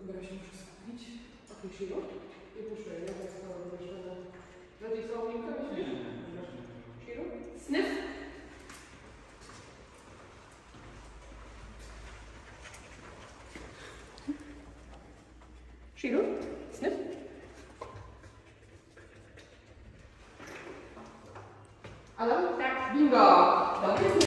Dobra, się muszę skupić. Okej, siło. I puszczę, nie? Tak samo wywyższone. Bardziej słownika, myślisz? Siło? Snyf. Shiru? Sniff? Alan? Tak. Bingo! Dobry.